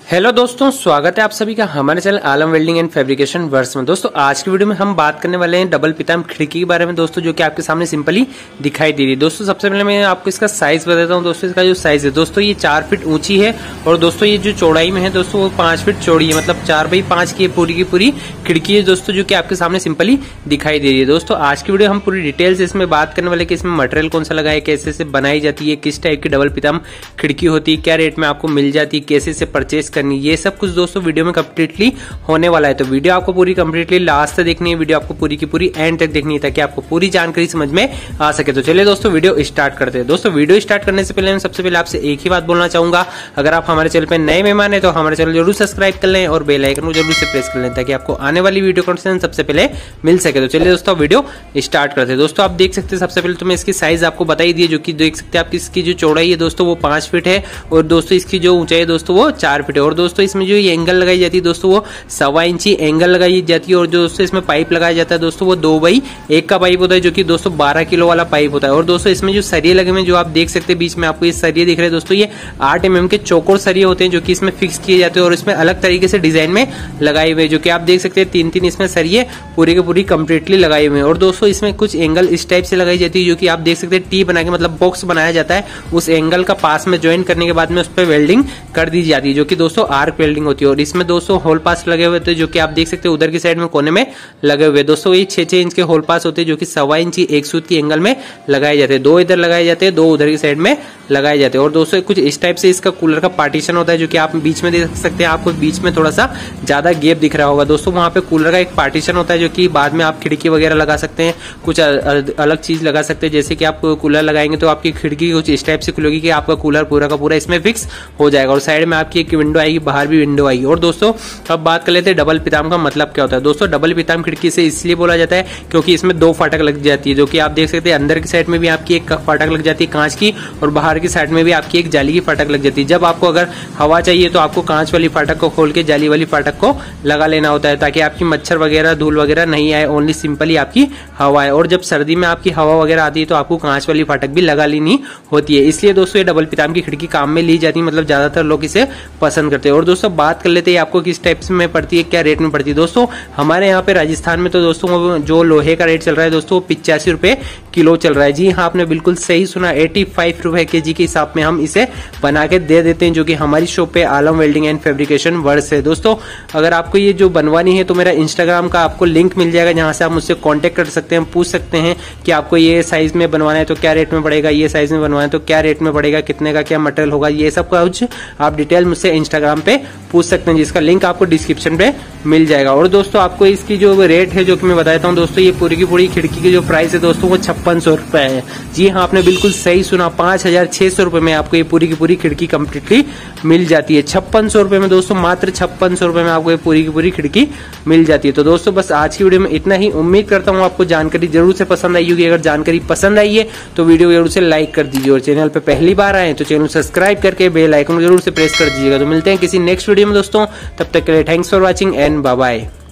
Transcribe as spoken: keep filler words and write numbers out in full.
Hello दोस्तों, स्वागत है आप सभी का हमारे channel Alam welding and fabrication works में। दोस्तों आज की वीडियो में हम बात करने वाले हैं डबल पिताम खिड़की के बारे में दोस्तों, जो कि आपके सामने सिंपली दिखाई दे रही है। दोस्तों सबसे पहले मैं आपको इसका साइज बताता हूं। दोस्तों इसका जो साइज है दोस्तों ये चार फीट ऊंची है और दोस्तों ये जो चौड़ाई में है दोस्तों वो पांच फीट चौड़ी है, मतलब चार बाई पांच की पूरी की पूरी खिड़की है दोस्तों, जो कि आपके सामने सिंपली दिखाई दे रही है। दोस्तों आज की वीडियो हम पूरी डिटेल्स इसमें बात करने वाले कि इसमें मटेरियल कौन सा लगा है, कैसे से बनाई जाती है, किस टाइप की डबल पिताम खिड़की होती है, क्या रेट में आपको मिल जाती है, कैसे से परचेस करनी, ये सब कुछ दोस्तों वीडियो में कंप्लीटली होने वाला है। तो वीडियो आपको पूरी कंप्लीटली लास्ट तक देखनी है, वीडियो आपको पूरी की पूरी एंड तक देखनी है ताकि आपको पूरी जानकारी समझ में आ सके। तो चलिए दोस्तों वीडियो स्टार्ट करते हैं। दोस्तों वीडियो स्टार्ट करने से पहले मैं सबसे पहले आपसे एक ही बात बोलना चाहूंगा, अगर आप हमारे चैनल पे नए मेहमान है तो हमारे चैनल जरूर सब्सक्राइब कर लें और बेल आइकन को जरूर से प्रेस कर लें ताकि आपको आने वाली वीडियो कंटेंट सबसे पहले मिल सके। तो चलिए दोस्तों वीडियो स्टार्ट करते हैं। दोस्तों आप देख सकते हैं सबसे पहले तो मैं इसकी साइज आपको बताई दी है, जो कि देख सकते हैं आप इसकी जो चौड़ाई है दोस्तों वो पांच फीट है और दोस्तों इसकी जो ऊंचाई है दोस्तों वो चार फीट है और दोस्तों इसमें जो ये एंगल लगाई जाती है दोस्तों वो सवा इंची एंगल लगाई जाती है और जो दोस्तों इसमें पाइप लगाया जाता है दोस्तों वो दो बाई एक का पाइप होता है, जो कि दोस्तों बारह किलो वाला पाइप होता है। और दोस्तों इसमें जो सरिये लगे हुए जो आप देख सकते हैं बीच में आपको ये सरिये दिख रहे हैं दोस्तों, ये आठ एम एम के चौकोर सरिये होते हैं जो कि इसमें फिक्स किए जाते हैं और इसमें अलग तरीके से डिजाइन में लगाए हुए, जो कि आप देख सकते हैं तीन तीन इसमें सरिये पूरी के पूरी कंप्लीटली लगाए हुए हैं। और दोस्तों इसमें कुछ एंगल इस टाइप से लगाई जाती है, जो कि आप देख सकते हैं टी बना के मतलब बॉक्स बनाया जाता है, उस एंगल का पास में ज्वाइन करने के बाद में उस पर वेल्डिंग कर दी जाती है, जो कि दोस्तों आर्क वेल्डिंग होती है। और इसमें दोस्तों होल पास लगे हुए थे जो कि आप देख सकते हैं उधर की साइड में कोने में लगे हुए दोस्तों ये छह छह इंच के होल पास होते हैं, जो कि सवा इंची एक सूत की एंगल में लगाए जाते हैं। दो इधर लगाए जाते हैं, दो उधर की साइड में लगाए जाते हैं। और दोस्तों कुछ इस टाइप से इसका कूलर का पार्टीशन होता है, जो कि आप बीच में देख सकते हैं, आपको बीच में थोड़ा सा ज्यादा गैप दिख रहा होगा दोस्तों, वहां पे कूलर का एक पार्टीशन होता है, जो कि बाद में आप खिड़की वगैरह लगा सकते हैं, कुछ अलग चीज लगा सकते हैं। जैसे कि आप कूलर लगाएंगे तो आपकी खिड़की कुछ इस टाइप से खुलेगी कि आपका कूलर पूरा का पूरा इसमें फिक्स हो जाएगा और साइड में आपकी एक विंडो आएगी, बाहर भी विंडो आएगी। और दोस्तों अब बात कर लेते हैं डबल पिताम का मतलब क्या होता है। दोस्तों डबल पिताम खिड़की से इसलिए बोला जाता है क्योंकि इसमें दो फाटक लग जाती है, जो कि आप देख सकते हैं अंदर की साइड में भी आपकी एक फाटक लग जाती है कांच की और बाहर की साइड में भी आपकी एक जाली की फाटक लग जाती है। जब आपको अगर हवा चाहिए तो आपको कांच वाली फाटक को खोल के जाली वाली फाटक को लगा लेना होता है ताकि आपकी मच्छर वगैरह धूल वगैरह नहीं आए, ओनली सिंपली आपकी हवा है। और जब सर्दी में आपकी हवा वगैरह आती है तो आपको कांच वाली फाटक भी लगा लेनी होती है, इसलिए दोस्तों ये डबल पिताम की खिड़की काम में ली जाती है, मतलब ज्यादातर लोग इसे पसंद करते हैं। और दोस्तों बात कर लेते हैं आपको किस टाइप में पड़ती है, क्या रेट में पड़ती है। दोस्तों हमारे यहाँ पे राजस्थान में तो दोस्तों जो लोहे का रेट चल रहा है दोस्तों पिचासी रुपए किलो चल रहा है। जी हाँ, आपने बिल्कुल सही सुना, एटी फाइव रुपए के जी के हिसाब में हम इसे बना के दे देते हैं, जो कि हमारी शॉप पे Alam welding and fabrication works है। दोस्तों अगर आपको ये जो बनवानी है तो मेरा इंस्टाग्राम का आपको लिंक मिल जाएगा, जहां से आप मुझसे कांटेक्ट कर सकते हैं, पूछ सकते हैं कि आपको ये साइज में बनवाना है तो क्या रेट में पड़ेगा, ये साइज में बनवाना है तो क्या रेट में पड़ेगा, कितने का क्या मटेरियल होगा, ये सब कुछ आप डिटेल मुझसे इंस्टाग्राम पे पूछ सकते हैं, जिसका लिंक आपको डिस्क्रिप्शन पे मिल जाएगा। और दोस्तों आपको इसकी जो रेट है जो कि मैं बताता हूँ दोस्तों, ये पूरी की पूरी खिड़की की जो प्राइस है दोस्तों वो छप्पन सौ रुपए है। जी हाँ, आपने बिल्कुल सही सुना, पांच हजार छह सौ रुपए में आपको ये पूरी की पूरी खिड़की कंप्लीटली मिल जाती है। छप्पन सौ रुपए में दोस्तों, मात्र छप्पन सौ रुपए में आपको ये पूरी की पूरी खिड़की मिल जाती है। तो दोस्तों बस आज की वीडियो में इतना ही। उम्मीद करता हूँ आपको जानकारी जरूर से पसंद आई होगी। अगर जानकारी पसंद आई है तो वीडियो जरूर से लाइक कर दीजिए और चैनल पे पहली बार आए तो चैनल सब्सक्राइब करके बेल आइकन जरूर से प्रेस कर दीजिएगा। तो मिलते हैं किसी नेक्स्ट वीडियो में दोस्तों, तब तक के लिए thanks for watching and bye bye.